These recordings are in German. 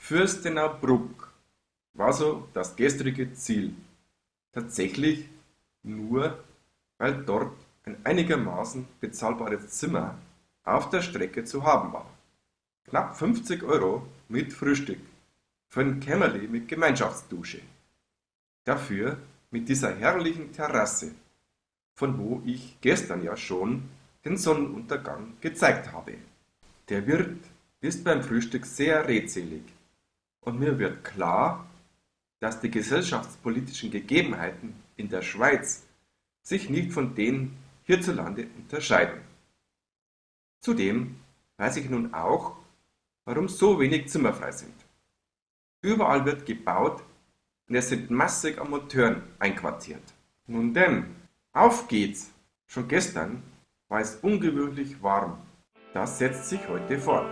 Fürstenabruck war so das gestrige Ziel. Tatsächlich nur, weil dort ein einigermaßen bezahlbares Zimmer auf der Strecke zu haben war. Knapp 50 € mit Frühstück für ein Kämmerli mit Gemeinschaftsdusche. Dafür mit dieser herrlichen Terrasse, von wo ich gestern ja schon den Sonnenuntergang gezeigt habe. Der Wirt ist beim Frühstück sehr redselig und mir wird klar, dass die gesellschaftspolitischen Gegebenheiten in der Schweiz sich nicht von denen hierzulande unterscheiden. Zudem weiß ich nun auch, warum so wenig Zimmer frei sind. Überall wird gebaut und es sind massig Amateuren einquartiert. Nun denn, auf geht's! Schon gestern war es ungewöhnlich warm. Das setzt sich heute fort.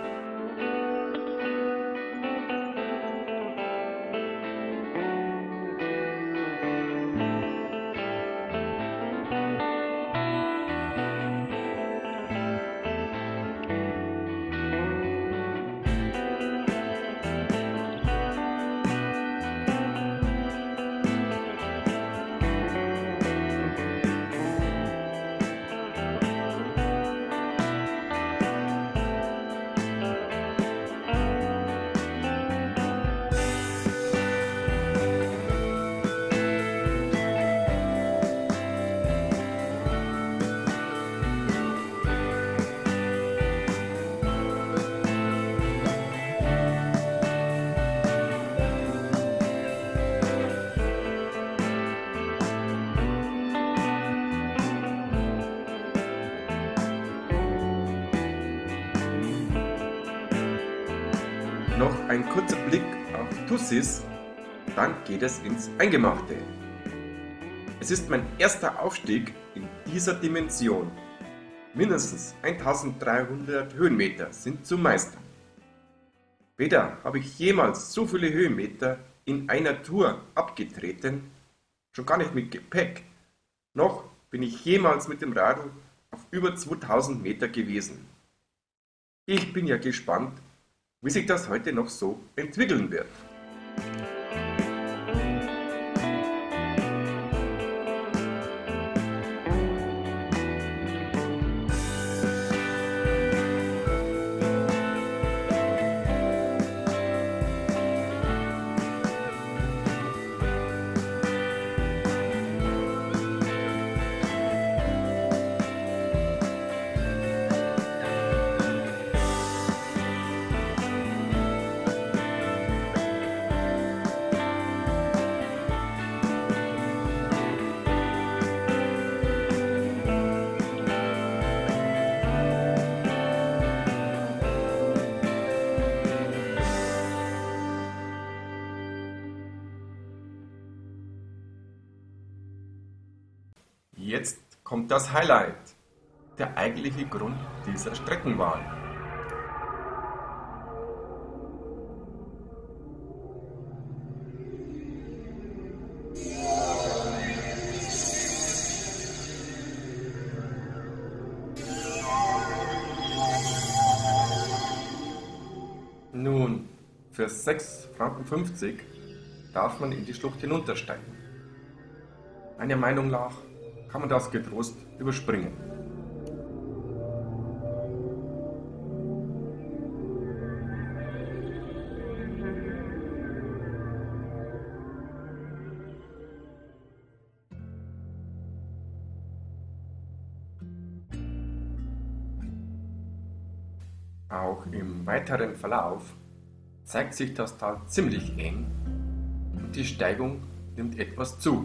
Noch ein kurzer Blick auf die Tussis, dann geht es ins Eingemachte. Es ist mein erster Aufstieg in dieser Dimension. Mindestens 1300 Höhenmeter sind zu meistern. Weder habe ich jemals so viele Höhenmeter in einer Tour abgetreten, schon gar nicht mit Gepäck, noch bin ich jemals mit dem Radl auf über 2000 Meter gewesen. Ich bin ja gespannt, wie sich das heute noch so entwickeln wird. Jetzt kommt das Highlight, der eigentliche Grund dieser Streckenwahl. Nun, für 6,50 Franken darf man in die Schlucht hinuntersteigen. Meiner Meinung nach kann man das getrost überspringen. Auch im weiteren Verlauf zeigt sich das Tal ziemlich eng und die Steigung nimmt etwas zu.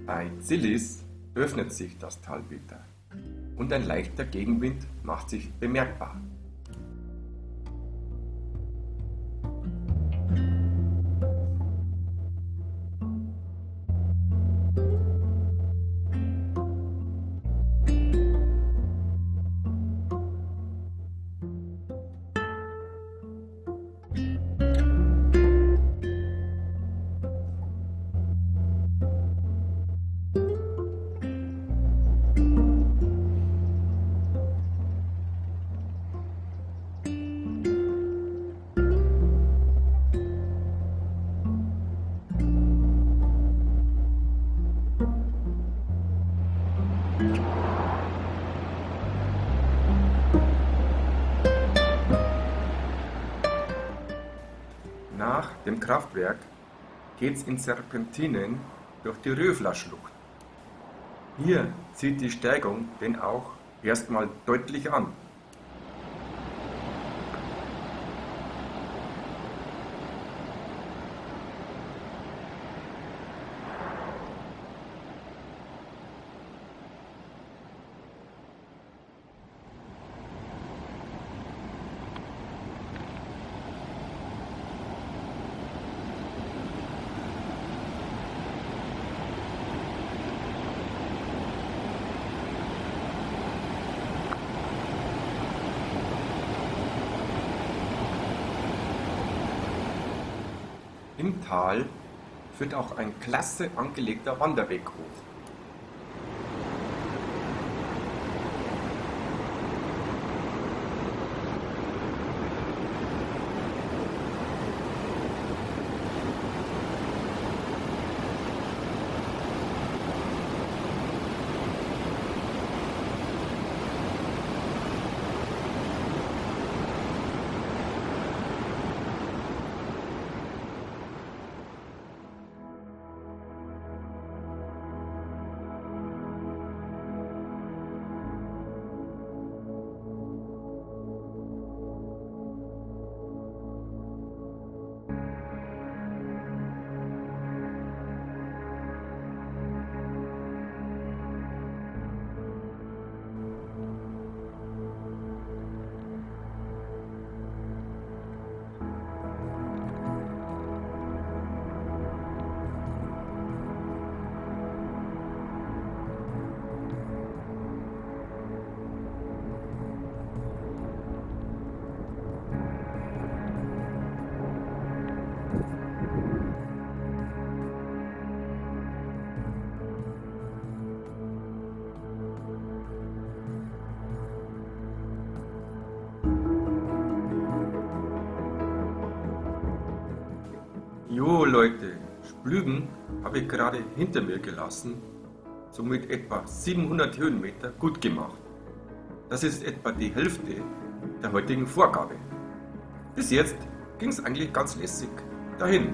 Bei Zillis öffnet sich das Tal wieder und ein leichter Gegenwind macht sich bemerkbar. Nach dem Kraftwerk geht's in Serpentinen durch die Röfler-Schlucht. Hier zieht die Steigung den auch erstmal deutlich an. Im Tal führt auch ein klasse angelegter Wanderweg hoch. Jo Leute, Splügen habe ich gerade hinter mir gelassen, somit etwa 700 Höhenmeter gut gemacht. Das ist etwa die Hälfte der heutigen Vorgabe. Bis jetzt ging es eigentlich ganz lässig dahin.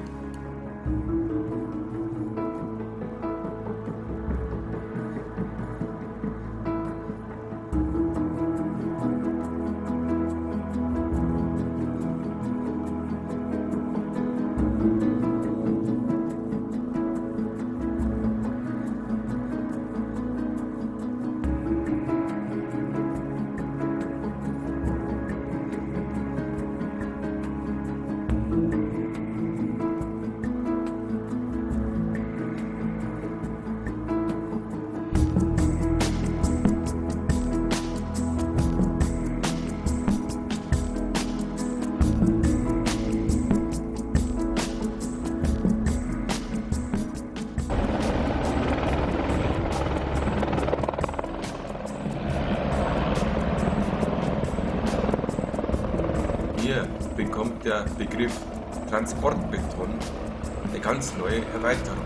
Hier bekommt der Begriff Transportbeton eine ganz neue Erweiterung.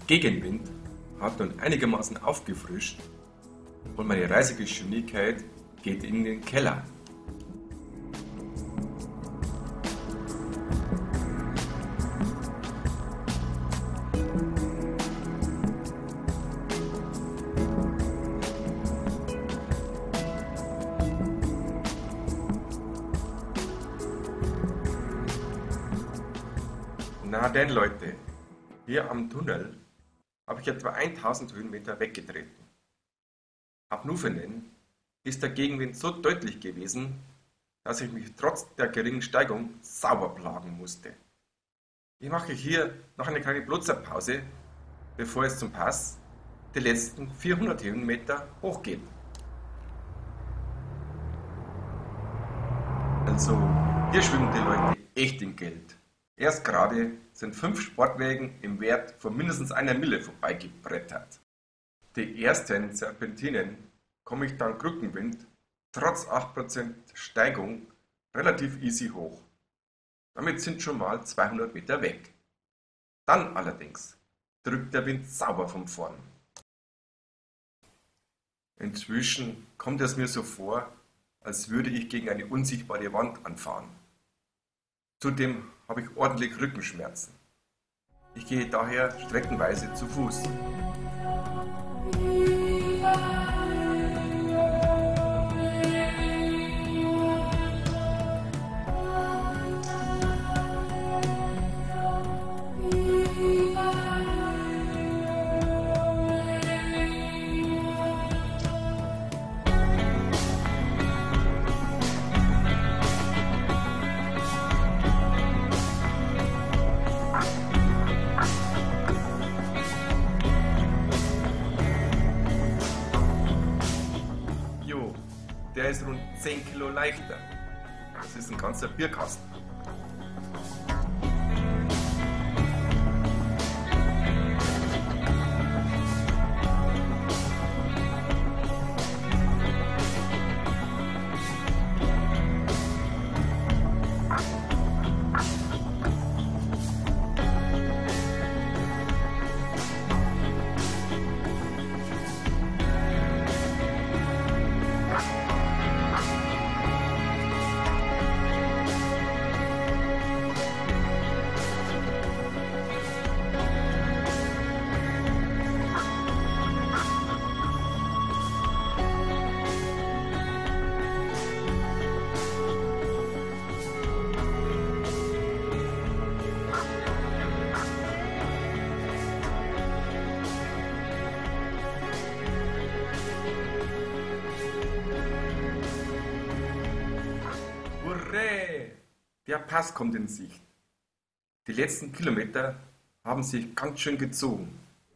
Gegenwind hat nun einigermaßen aufgefrischt und meine Reisegeschwindigkeit geht in den Keller. Na denn Leute, hier am Tunnel habe ich etwa 1000 Höhenmeter weggetreten. Ab Nuvenen ist der Gegenwind so deutlich gewesen, dass ich mich trotz der geringen Steigung sauber plagen musste. Ich mache hier noch eine kleine Blutzerpause, bevor es zum Pass die letzten 400 Höhenmeter hochgeht. Also, hier schwimmen die Leute echt in Geld. Erst gerade sind 5 Sportwägen im Wert von mindestens einer Mille vorbeigebrettert. Die ersten Serpentinen komme ich dank Rückenwind trotz 8% Steigung relativ easy hoch. Damit sind schon mal 200 Meter weg. Dann allerdings drückt der Wind sauber von vorn. Inzwischen kommt es mir so vor, als würde ich gegen eine unsichtbare Wand anfahren. Zudem habe ich ordentlich Rückenschmerzen. Ich gehe daher streckenweise zu Fuß. Der ist rund 10 Kilo leichter. Das ist ein ganzer Bierkasten. Hurray! Der Pass kommt in Sicht. Die letzten Kilometer haben sich ganz schön gezogen.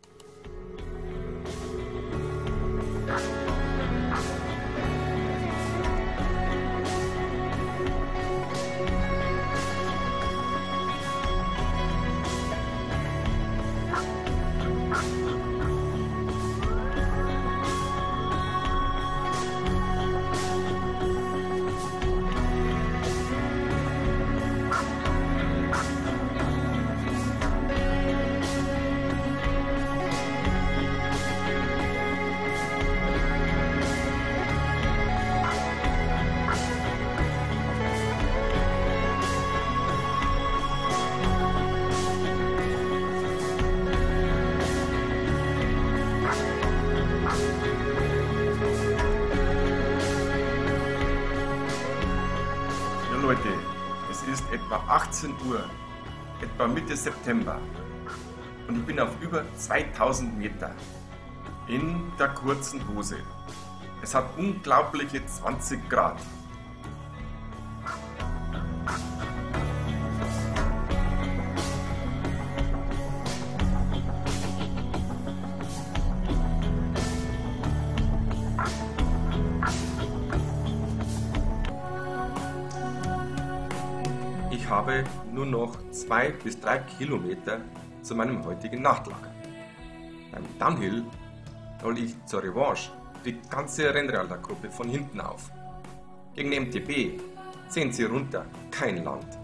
Leute, es ist etwa 18 Uhr, etwa Mitte September und ich bin auf über 2000 Meter in der kurzen Hose. Es hat unglaubliche 20 Grad. Ich habe nur noch 2 bis 3 Kilometer zu meinem heutigen Nachtlager. Beim Downhill rolle ich zur Revanche die ganze Rennradlergruppe von hinten auf. Gegen MTB sehen sie runter kein Land.